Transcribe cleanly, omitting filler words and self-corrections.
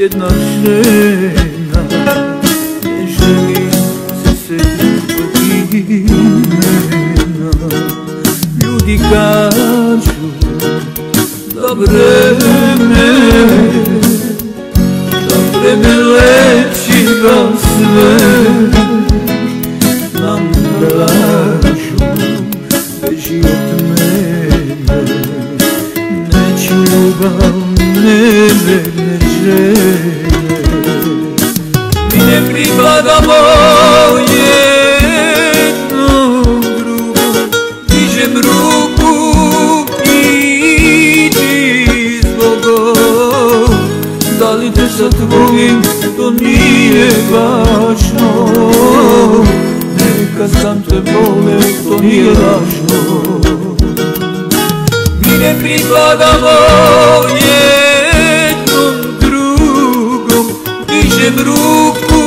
jedna žena ne želi se setiti tvog imena. Ljudi kažu da vreme leči ga sve, nam kažu beži od mene, neću ljubav neverne žene. Mi ne pripadamo jednom drugom, dižem ruku i ti zbogom. Da li te sad volim, to nije važno, neka sam te voleo, to nije lažno. Mi ne pripadamo jednom drugom, dižem ruku